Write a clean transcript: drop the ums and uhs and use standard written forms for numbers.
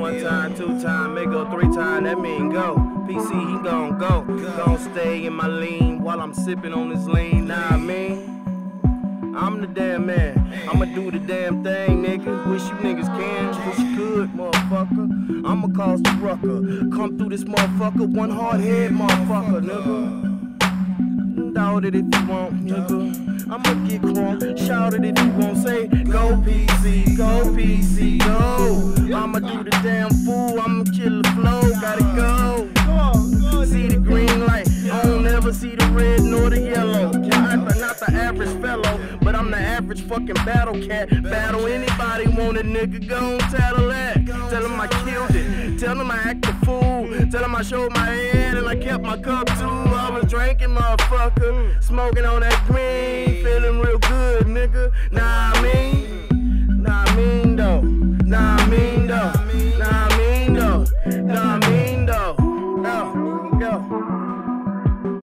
one time, two time, make go three time, that mean go. PC, he gon' go. Gon' stay in my lean while I'm sipping on this lean. Nah, I mean, I'm the damn man. I'ma do the damn thing, nigga. Wish you niggas can, wish you could, motherfucker. I'ma cause the rucker. Come through this motherfucker, one hard head, motherfucker, nigga. Doubt it if you want, nigga. I'ma get crunk, shout it if you won't. Say, go PC, go PC, go. I'ma do the damn fool, I'ma kill the flow, gotta go. See the green light, I don't never see the red nor the yellow. I'm not the average fellow, but I'm the average fucking battle cat. Battle anybody, want a nigga, gon' tattle that. Tell him I killed it, tell him I act a fool. Tell him I showed my head and I kept my cup too. I was drinking, motherfucker, smoking on that green, feeling real good, nigga. Nah, I mean, nah, I mean though, nah, I mean though, nah, I mean though, nah.